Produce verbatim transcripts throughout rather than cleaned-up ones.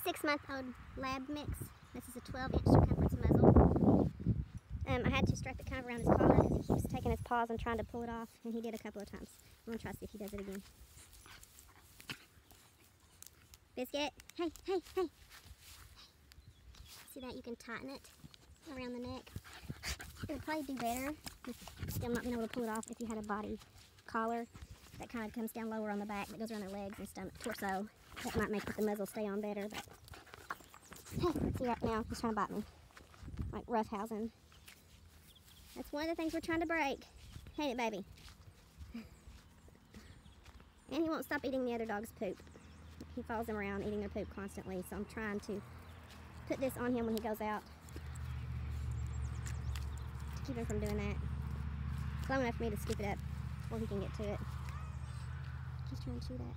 six-month-old lab mix. This is a twelve inch circumference muzzle. Um, I had to strap it kind of around his collar because he keeps taking his paws and trying to pull it off, and he did a couple of times. I'm going to try to see if he does it again. Biscuit, hey, hey, hey. See that? You can tighten it around the neck. It would probably do better with still not being able to pull it off if you had a body collar that kind of comes down lower on the back that goes around their legs and stomach, torso. That might make the muzzle stay on better, but hey, see right now, he's trying to bite me. Like roughhousing. That's one of the things we're trying to break. Ain't it, baby? And he won't stop eating the other dog's poop. He follows them around eating their poop constantly, so I'm trying to put this on him when he goes out to keep him from doing that. It's long enough for me to scoop it up before he can get to it. He's trying to chew that.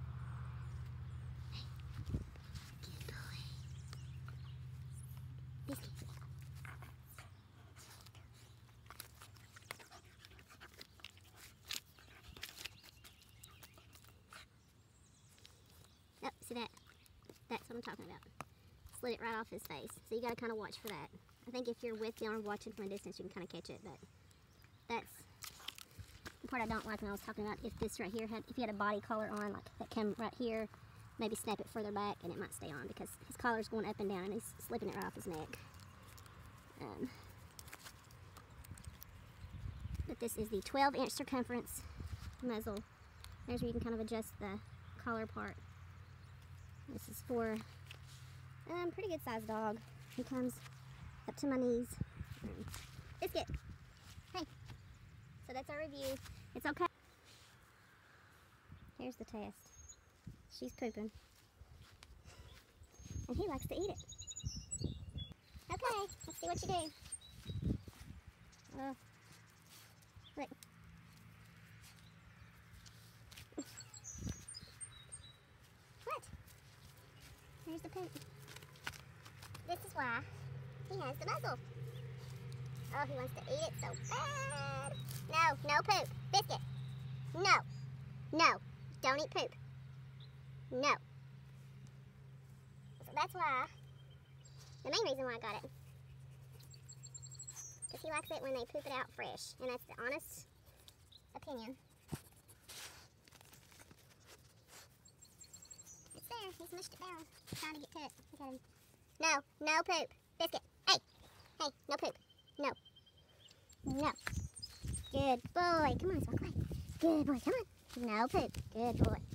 Good boy. Biscuit. Oh, see that? That's what I'm talking about. Slid it right off his face. So you gotta kind of watch for that. I think if you're with the arm watching from a distance, you can kind of catch it, but that's the part I don't like when I was talking about if this right here had, if you had a body collar on, like that came right here, maybe snap it further back and it might stay on because his collar's going up and down and he's slipping it right off his neck. Um, but this is the twelve inch circumference muzzle. There's where you can kind of adjust the collar part. This is for a um, pretty good sized dog. He comes up to my knees. Um, Biscuit. Hey. So that's our review. It's okay. Here's the test. She's pooping. And he likes to eat it. Okay, let's see what you do. Oh. Look. What? Here's the poop. This is why he has the muzzle. Oh, he wants to eat it so bad. No, no poop. Biscuit. No. No. Don't eat poop. No. So that's why, the main reason why I got it. Because he likes it when they poop it out fresh. And that's the honest opinion. It's there. He's mushed it down. Trying to get to it. Look at him. No. No poop. Biscuit. Hey. Hey. No poop. No. No. Good boy. Come on, let's walk away. Good boy. Come on. No poop. Good boy.